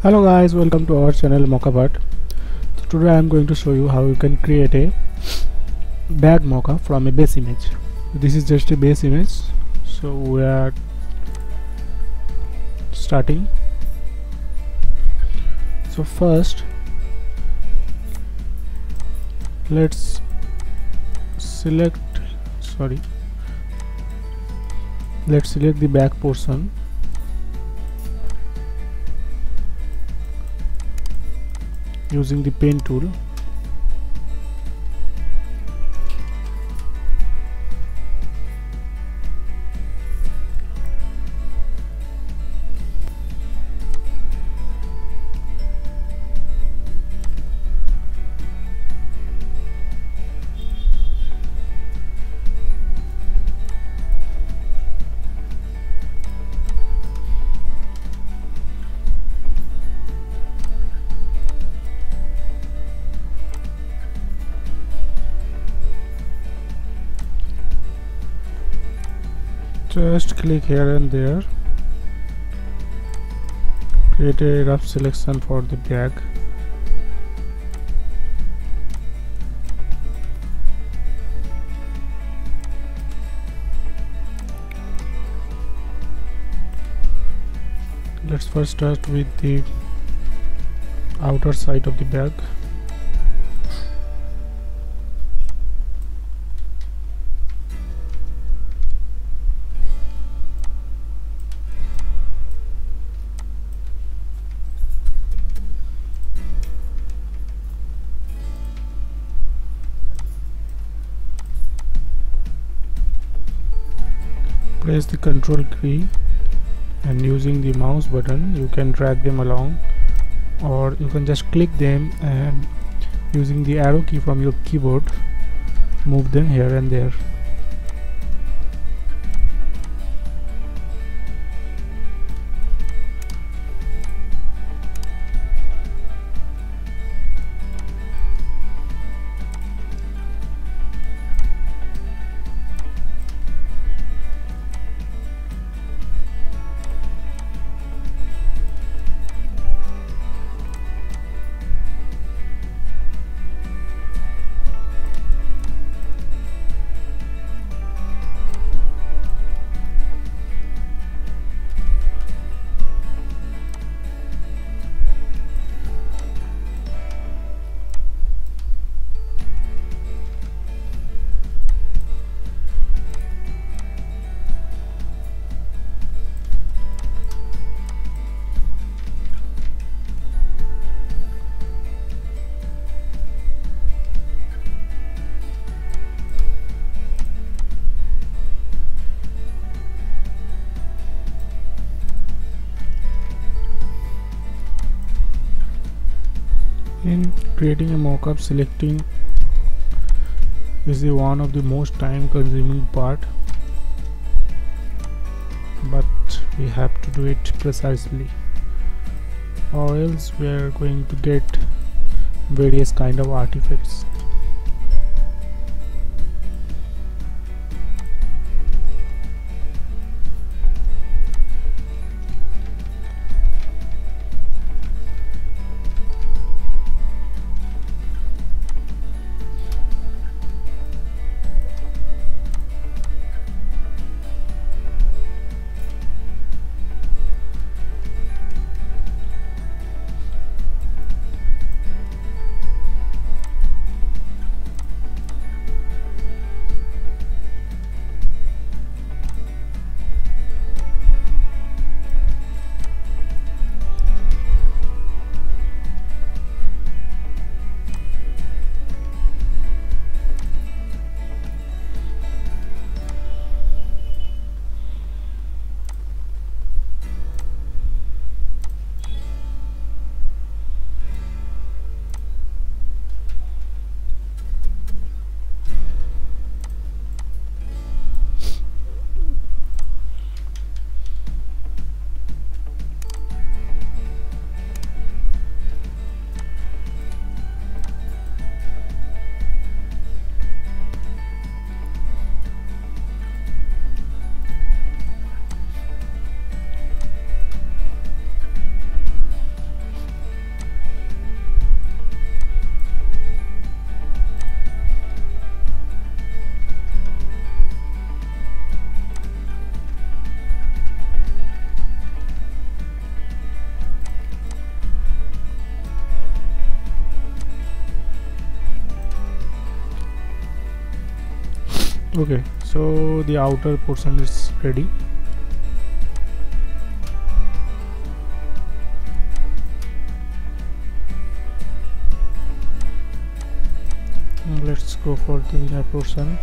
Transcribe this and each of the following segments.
Hello guys, welcome to our channel Mockuphut. So today I am going to show you how you can create a bag mockup from a base image. This is just a base image, so we are starting. So first let's select the back portion. Using the pen tool, just click here and there, create a rough selection for the bag. Let's first start with the outer side of the bag. Press the Ctrl key and using the mouse button you can drag them along, or you can just click them and using the arrow key from your keyboard move them here and there. In creating a mockup, selecting is the one of the most time consuming part, but we have to do it precisely or else we are going to get various kind of artifacts. Okay, so the outer portion is ready. Let's go for the inner portion.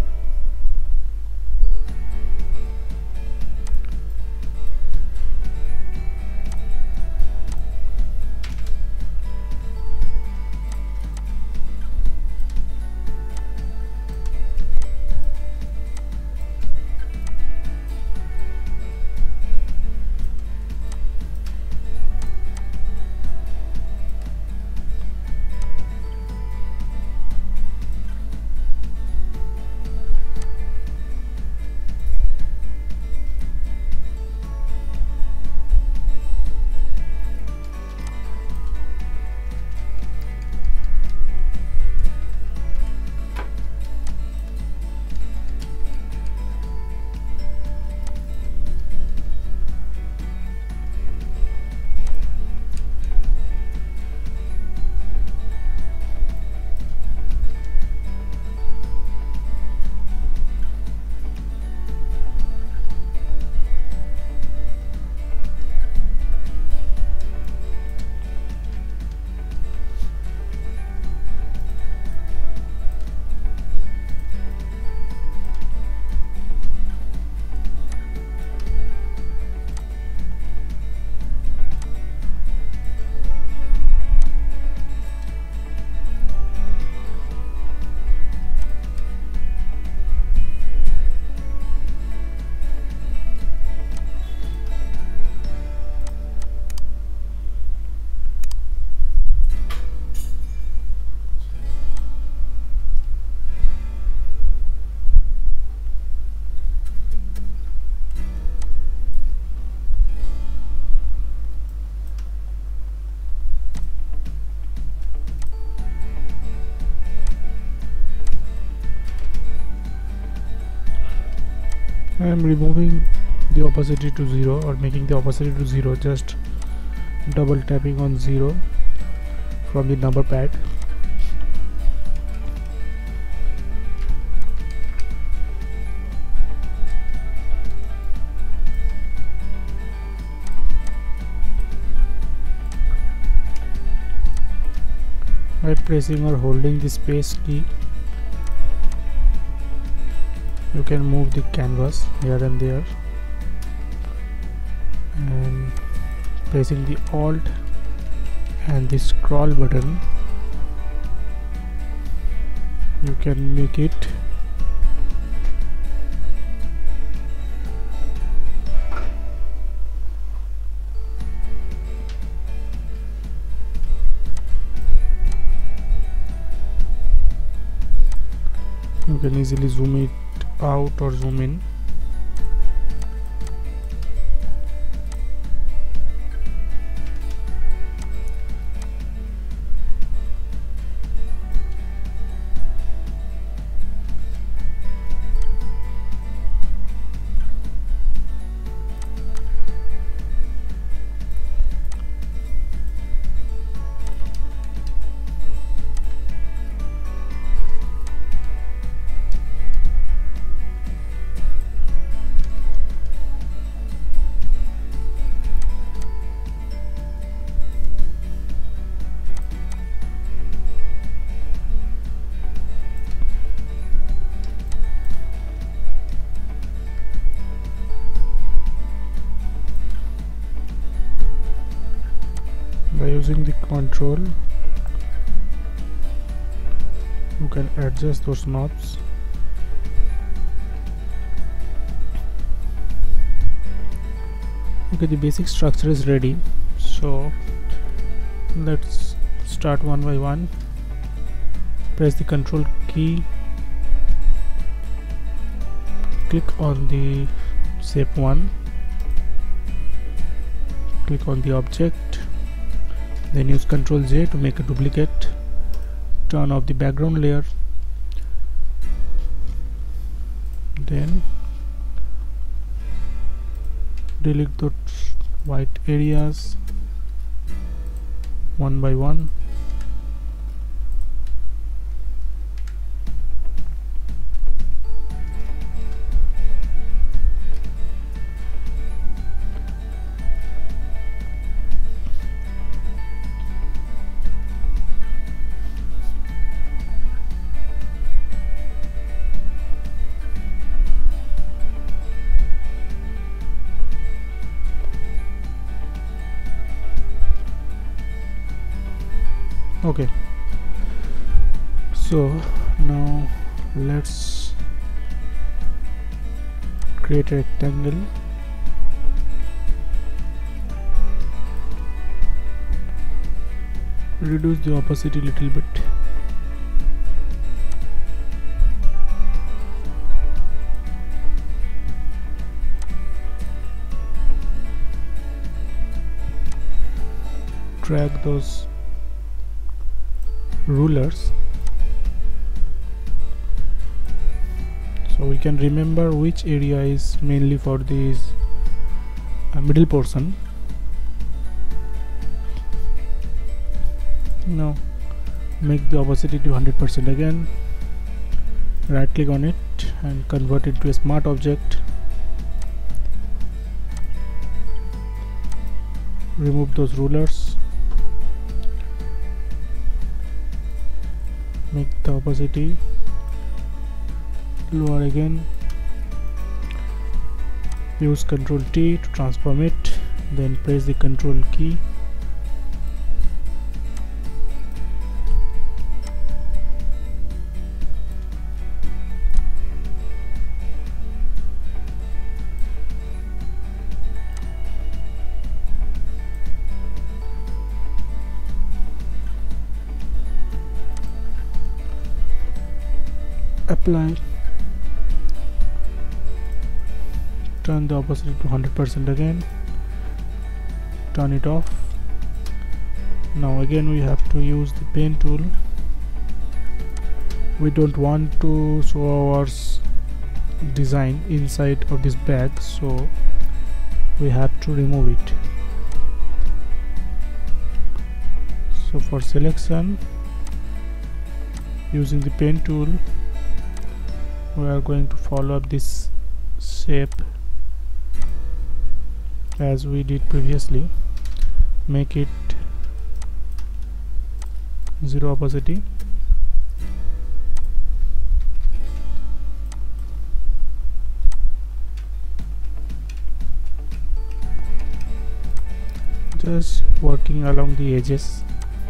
I am removing the opacity to 0 or making the opacity to 0, just double tapping on 0 from the number pad. By pressing or holding the space key, you can move the canvas here and there, and pressing the Alt and the scroll button, you can make it you can easily zoom it out or zoom in. By using the control, you can adjust those knobs. Okay, the basic structure is ready, so let's start one by one. Press the control key, click on the shape 1, click on the object, then use Ctrl J to make a duplicate, turn off the background layer, then delete those white areas one by one. Okay, so now let's create a rectangle. Reduce the opacity a little bit. Drag those rulers so we can remember which area is mainly for this middle portion. Now make the opacity to 100% again, right click on it and convert it to a smart object. Remove those rulers, make the opacity lower again, use Ctrl T to transform it, then press the Ctrl key. Apply, turn the opacity to 100% again, turn it off. Now again we have to use the pen tool. We don't want to show our design inside of this bag, so we have to remove it. So for selection, using the pen tool, we are going to follow up this shape as we did previously. Make it 0 opacity. Just working along the edges.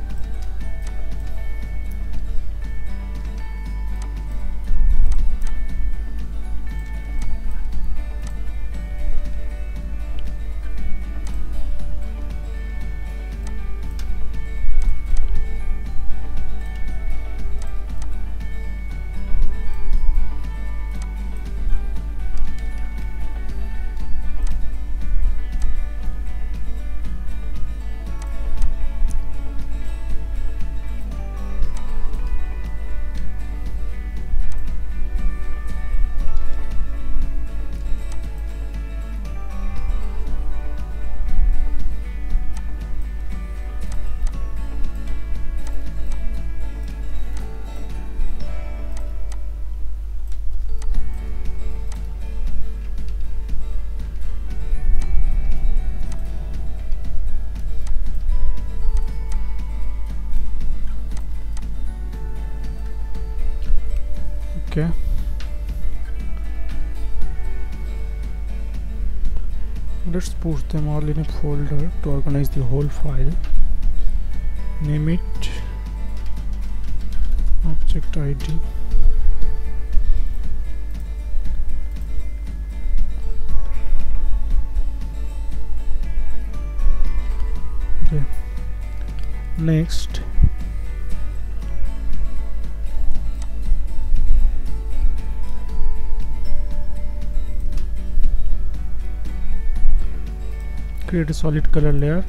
Okay, let's push them all in a folder to organize the whole file. Name it object ID. Okay, next create a solid color layer.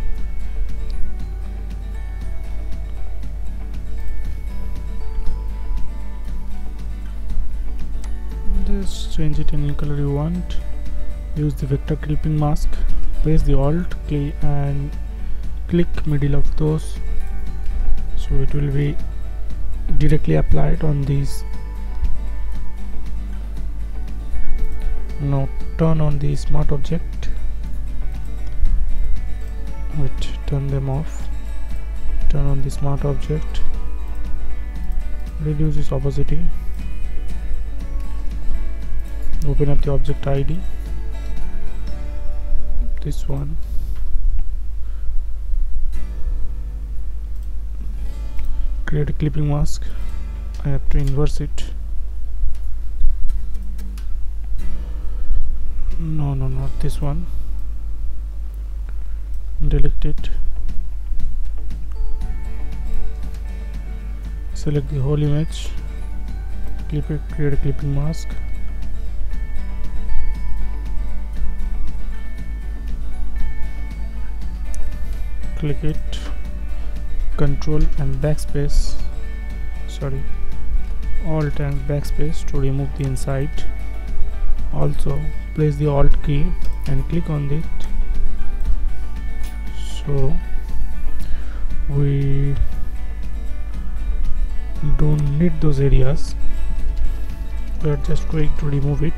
Just change it any color you want. Use the vector clipping mask. Press the Alt key and click middle of those, so it will be directly applied on these. Now turn on the smart object. Wait, turn them off. Turn on the smart object. Reduce its opacity. Open up the object ID. This one. create a clipping mask. I have to inverse it. No, not this one. Delete it. Select the whole image, clip it, create a clipping mask. Click it, Control and backspace, Alt and backspace to remove the inside. Also press the Alt key and click on it, so we don't need those areas. We are just going to remove it.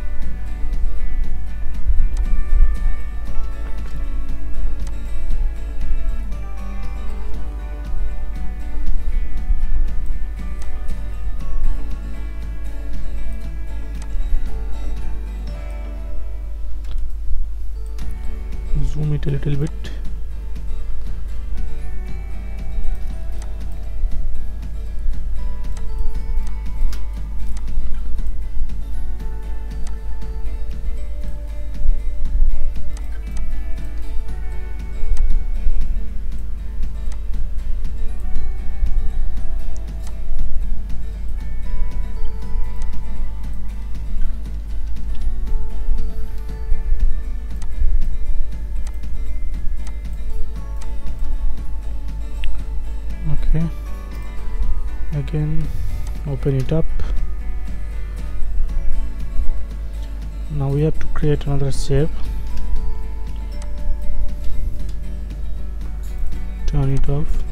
Zoom it a little bit. Okay, again open it up. Now we have to create another shape. Turn it off.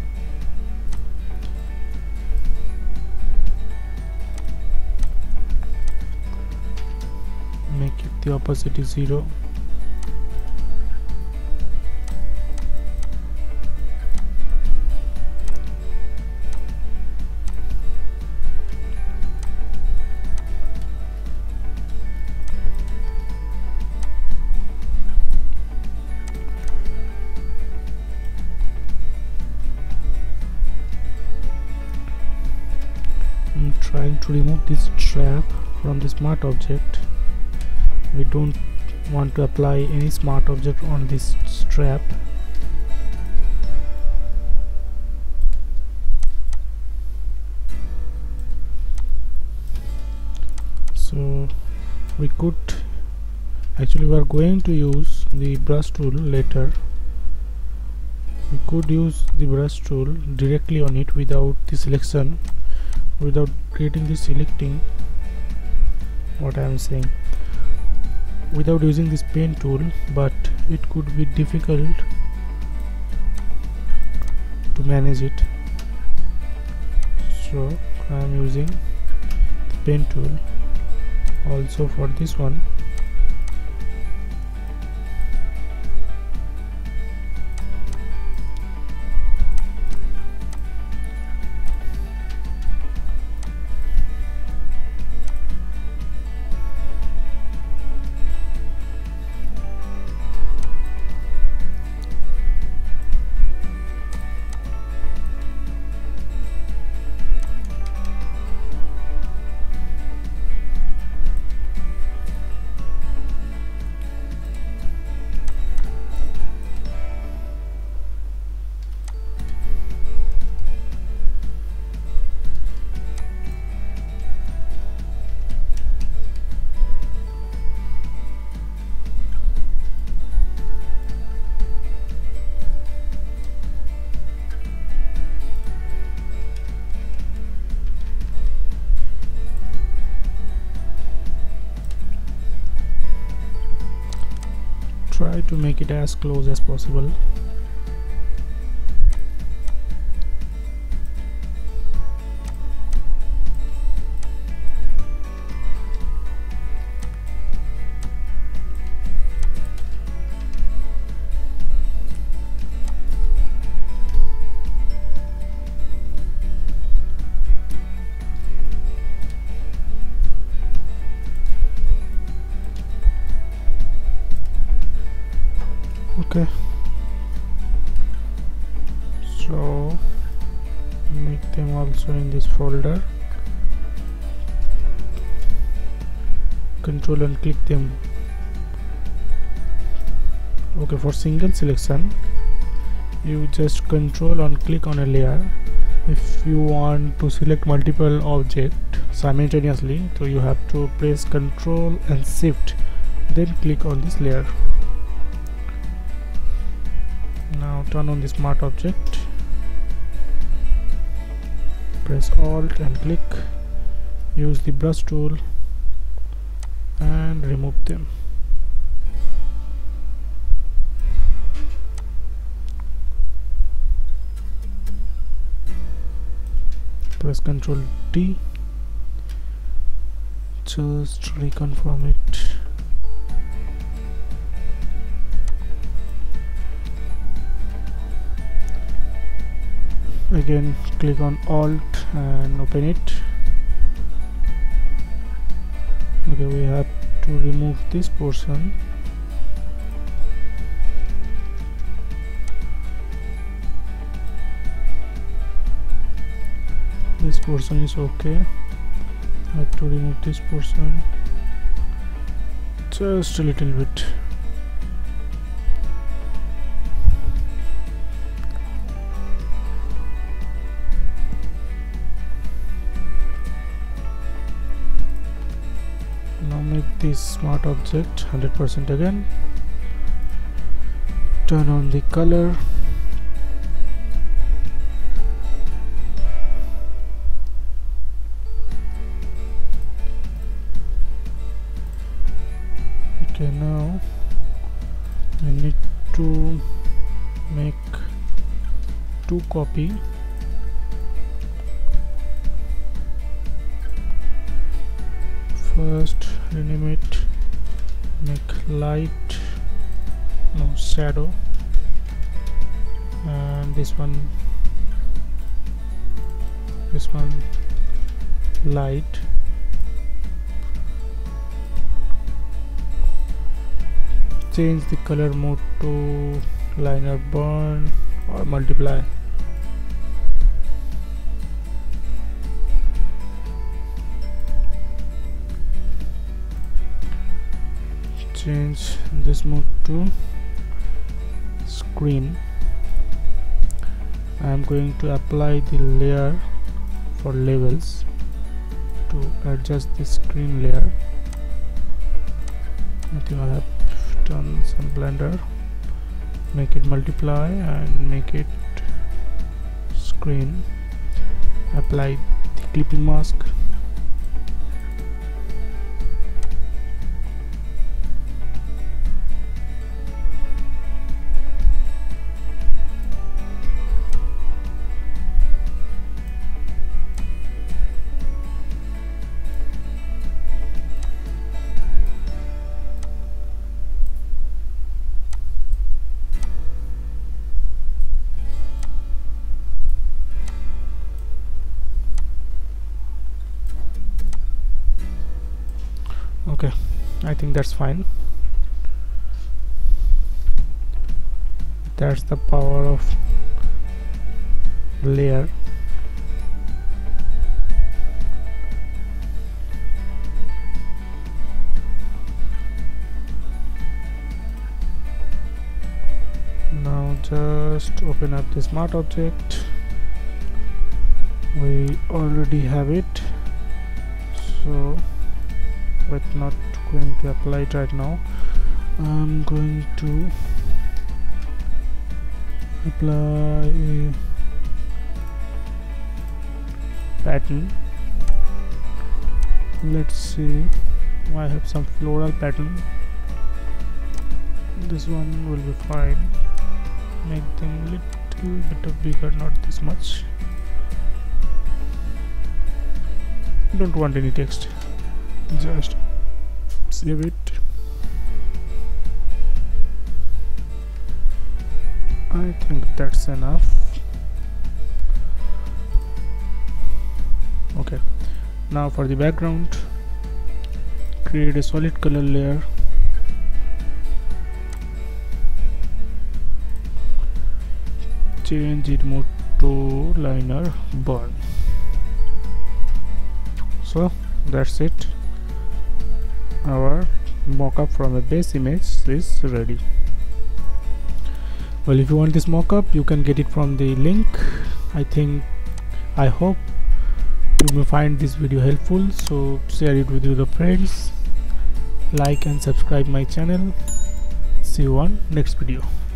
Make it the opacity 0. I'm trying to remove this trap from the smart object. We don't want to apply any smart object on this strap. So we could actually, we are going to use the brush tool later. We could use the brush tool directly on it without the selection, without creating the selecting, what I am saying, without using this pen tool, but it could be difficult to manage it. So I am using the pen tool also for this one. Try to make it as close as possible. Okay, so also in this folder. Control and click them. Okay, for single selection you just control and click on a layer. If you want to select multiple objects simultaneously, so you have to press Control and Shift, then click on this layer. Now turn on the smart object, press Alt and click, use the brush tool and remove them. Press Ctrl T, just reconfirm it. Again click on Alt and open it. Okay, we have to remove this portion. This portion is okay. I have to remove this portion just a little bit. Now make this smart object 100% again. Turn on the color. Okay, now I need to make 2 copy. First rename it, make light, no, shadow, and this one light. Change the color mode to liner burn or multiply. Change this mode to screen. I am going to apply the layer for levels to adjust the screen layer. I think I have done some blender. Make it multiply and make it screen. Apply the clipping mask. Okay, I think that's fine. That's the power of layer. Now just open up the smart object. We already have it, so but not going to apply it right now. I'm going to apply a pattern. Let's see, I have some floral pattern. This one will be fine. Make them little bit of bigger, not this much. Don't want any text, just save it. I think that's enough. Okay, now for the background, create a solid color layer. Change it mode to liner burn. So that's it, our mockup from a base image is ready. Well, if you want this mockup, you can get it from the link. I hope you may find this video helpful, so share it with your friends, like and subscribe my channel. See you on next video.